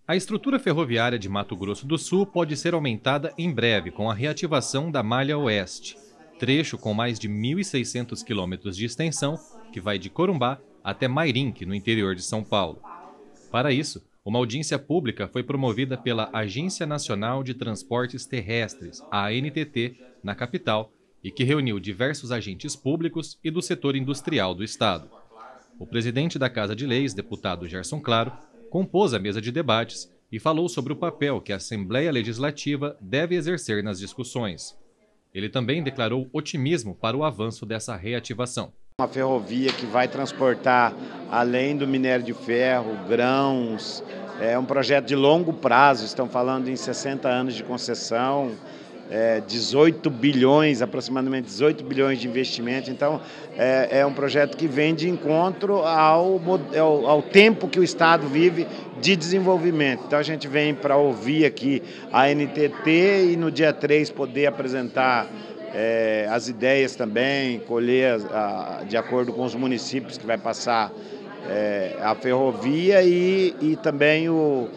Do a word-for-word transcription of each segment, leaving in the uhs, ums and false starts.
A estrutura ferroviária de Mato Grosso do Sul pode ser aumentada em breve com a reativação da Malha Oeste, trecho com mais de mil e seiscentos quilômetros de extensão que vai de Corumbá até Mairinque, no interior de São Paulo. Para isso, uma audiência pública foi promovida pela Agência Nacional de Transportes Terrestres, a A N T T, na capital, e que reuniu diversos agentes públicos e do setor industrial do estado. O presidente da Casa de Leis, deputado Gerson Claro, compôs a mesa de debates e falou sobre o papel que a Assembleia Legislativa deve exercer nas discussões. Ele também declarou otimismo para o avanço dessa reativação. Uma ferrovia que vai transportar, além do minério de ferro, grãos, é um projeto de longo prazo, estão falando em sessenta anos de concessão, é, dezoito bilhões, aproximadamente dezoito bilhões de investimento. Então, é, é um projeto que vem de encontro ao, ao, ao tempo que o Estado vive de desenvolvimento. Então, a gente vem para ouvir aqui a N T T e no dia três poder apresentar É, as ideias também, colher a, a, de acordo com os municípios que vai passar é, a ferrovia e, e também o,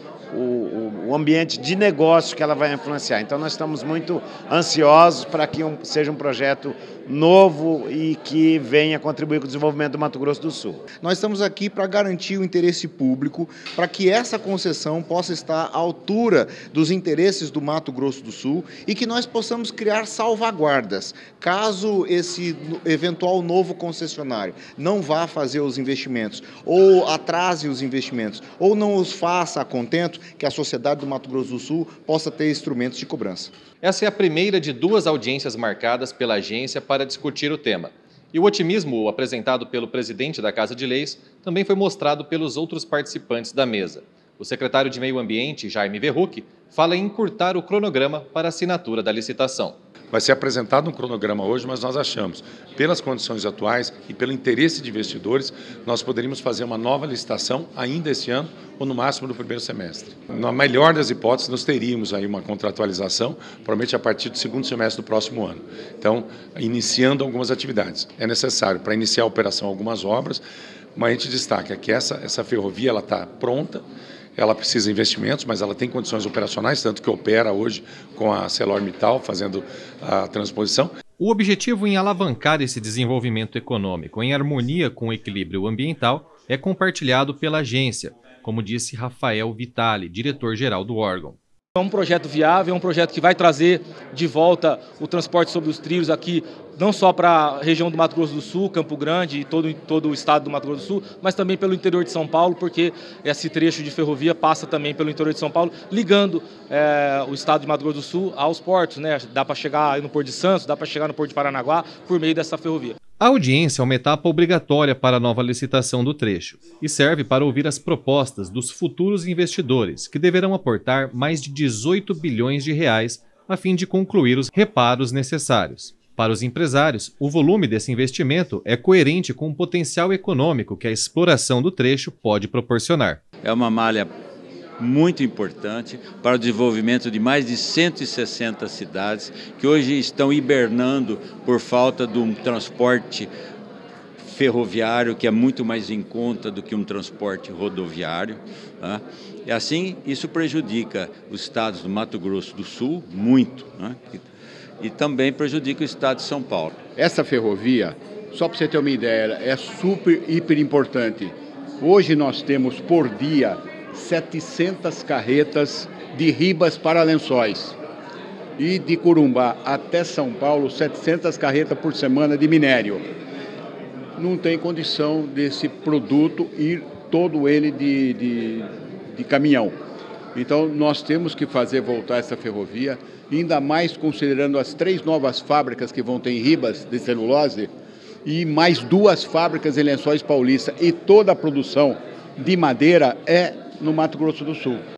o, o ambiente de negócio que ela vai influenciar. Então nós estamos muito ansiosos para que um, seja um projeto novo e que venha contribuir com o desenvolvimento do Mato Grosso do Sul. Nós estamos aqui para garantir o interesse público, para que essa concessão possa estar à altura dos interesses do Mato Grosso do Sul e que nós possamos criar salvaguardas, caso esse eventual novo concessionário não vá fazer os investimentos, ou atrase os investimentos, ou não os faça a contento, que a sociedade do Mato Grosso do Sul possa ter instrumentos de cobrança. Essa é a primeira de duas audiências marcadas pela agência para discutir o tema. E o otimismo apresentado pelo presidente da Casa de Leis também foi mostrado pelos outros participantes da mesa. O secretário de Meio Ambiente, Jaime Verruc, fala em encurtar o cronograma para a assinatura da licitação. Vai ser apresentado um cronograma hoje, mas nós achamos, pelas condições atuais e pelo interesse de investidores, nós poderíamos fazer uma nova licitação ainda esse ano ou no máximo no primeiro semestre. Na melhor das hipóteses, nós teríamos aí uma contratualização, provavelmente a partir do segundo semestre do próximo ano. Então, iniciando algumas atividades. É necessário, para iniciar a operação, algumas obras, mas a gente destaca que essa, essa ferrovia ela está pronta. Ela precisa de investimentos, mas ela tem condições operacionais, tanto que opera hoje com a ArcelorMittal fazendo a transposição. O objetivo em alavancar esse desenvolvimento econômico em harmonia com o equilíbrio ambiental é compartilhado pela agência, como disse Rafael Vitali, diretor-geral do órgão. É um projeto viável, é um projeto que vai trazer de volta o transporte sobre os trilhos aqui, não só para a região do Mato Grosso do Sul, Campo Grande e todo, todo o estado do Mato Grosso do Sul, mas também pelo interior de São Paulo, porque esse trecho de ferrovia passa também pelo interior de São Paulo, ligando é, o estado de Mato Grosso do Sul aos portos, né? Dá para chegar aí no Porto de Santos, dá para chegar no Porto de Paranaguá por meio dessa ferrovia. A audiência é uma etapa obrigatória para a nova licitação do trecho e serve para ouvir as propostas dos futuros investidores, que deverão aportar mais de dezoito bilhões de reais a fim de concluir os reparos necessários. Para os empresários, o volume desse investimento é coerente com o potencial econômico que a exploração do trecho pode proporcionar. É uma malha muito importante para o desenvolvimento de mais de cento e sessenta cidades que hoje estão hibernando por falta de um transporte ferroviário que é muito mais em conta do que um transporte rodoviário. Né? E assim, isso prejudica os estados do Mato Grosso do Sul muito, né? E, e também prejudica o estado de São Paulo. Essa ferrovia, só para você ter uma ideia, é super, hiper importante. Hoje nós temos por dia setecentas carretas de Ribas para Lençóis e de Corumbá até São Paulo, setecentas carretas por semana de minério. Não tem condição desse produto ir todo ele de, de, de caminhão. Então nós temos que fazer voltar essa ferrovia, ainda mais considerando as três novas fábricas que vão ter em Ribas de celulose e mais duas fábricas em Lençóis Paulista, e toda a produção de madeira é no Mato Grosso do Sul.